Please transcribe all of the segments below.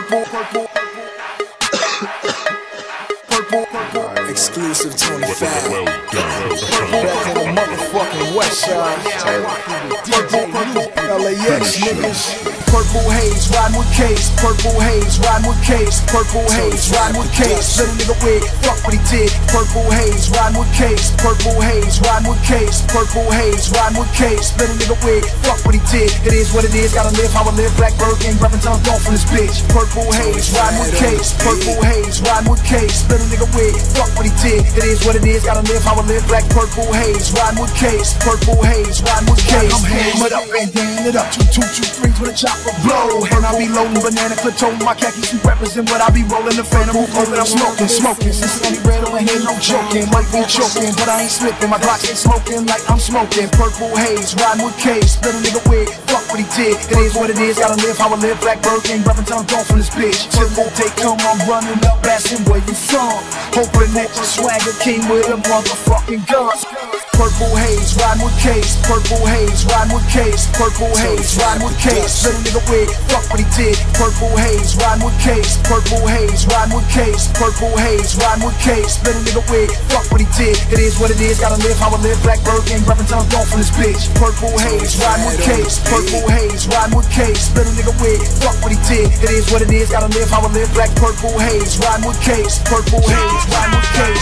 Exclusive 25. Back in the motherfucking West Side. LAX niggas. Purple haze, riding with Case. Purple haze, riding with Case. Purple haze, riding with Case. Little nigga wig, fuck what he did. Purple haze, riding with Case. Purple haze, riding with Case. Purple haze, riding with Case. Little nigga wig, fuck what he did. It is what it is, gotta live how I live. Blackbird gang, rapping tongue gone from this bitch. Purple haze, riding with Case. Purple haze, riding with Case. Little nigga wig, fuck what he did. It is what it is, gotta live how I live. Black purple haze, riding with Case. Purple haze, riding with Case. I'm hamming it up and damn it up. 2, 2, 2, 3s with a chopper blow. And I be loading banana clip on my khakis. You represent what I be rolling the phantom. I'm smoking. Since red on here, no joking. Might be choking, but I ain't slipping. My Glock ain't smoking like I'm smoking. Purple haze, riding with Case. Little nigga wig, fuck what he did. It is what it is, gotta live how I live. Blackbird gang, rapping tongue gone from this bitch. Purple take come, I'm running up, asking where you from. Hoping that your swagger came with a motherfucking gun. Purple haze, riding with Case. Purple haze, riding with Case. Purple haze, riding with Case. Little nigga wig, fuck what he did. Purple haze, riding with Case. Purple haze, riding with Case. Purple haze, riding with Case. Little nigga wig, fuck what he did. It is what it is, gotta live how I live. Blackbird gang, rapping tongue gone from this bitch. Purple haze, riding with Case. Purple haze, riding with Case. Little nigga wig, fuck what he did. It is what it is, gotta live how I live. Black purple haze, riding with Case. Purple haze, riding with Case.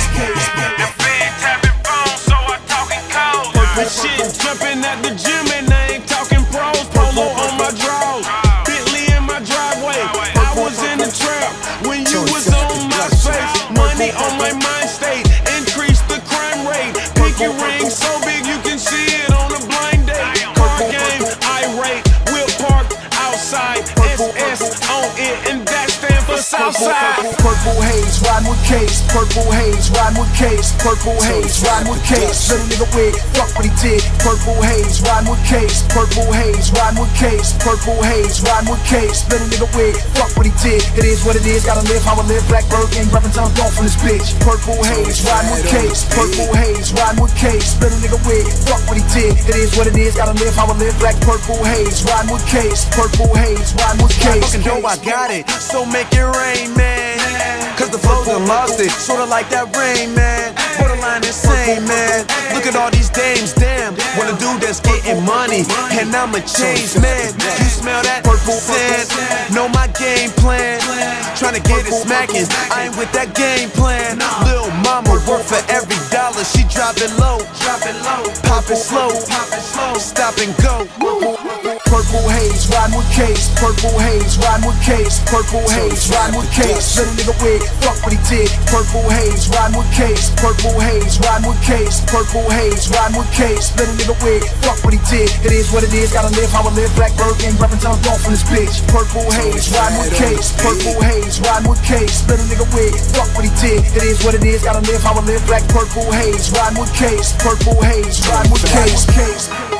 Shit, jumping at the gym and I ain't talking pros. Polo on my drawers, Bentley in my driveway. I was in the trap when you was on my face. Money on my mind state, increase the crime rate. Pinky ring so big you can see it on a blind date. Car game, irate, wheel parked outside. SS on it and that stand for Southside. Purple haze, riding with Case. Purple haze, riding with Case. Purple haze, riding with Case. Little nigga wig, fuck what he did. Purple haze, riding with Case. Purple haze, riding with Case. Purple haze, riding with Case. Little nigga wig, fuck what he did. It is what it is, gotta live how I live. Blackbird gang, rapping tongue gone from this bitch. Purple haze, riding with Case. Purple haze, riding with Case. Little nigga wig, fuck what he did. It is what it is, gotta live how I live. Black purple haze, riding with Case. Purple haze, riding with Case. Fucking dope, I got it, so make it rain, man. Cause the flow done lost it, sorta like that rain, man. Borderline insane, man. Look at all these dames, damn. Want a dude that's getting money, and I'm a changed man. You smell that purple sand? Know my game plan. Tryna get it smacking, I ain't with that game plan. Lil' mama work for every dollar, she drop it low. Pop it slow, stop and go. Purple haze, riding with Case. Purple haze, riding with Case. Purple haze, riding with Case. Little nigga wig, fuck what he did. Purple haze, riding with Case. Purple haze, riding with Case. Purple haze, riding with Case. Little nigga wig, fuck what he did. It is what it is, gotta live how I live. Blackbird gang, rapping tongue gone from this bitch. Purple haze, riding with Case. Purple haze, riding with Case. Little nigga wig, fuck what he did. It is what it is, gotta live how I live. Black purple haze, riding with Case. Purple haze, riding with Case.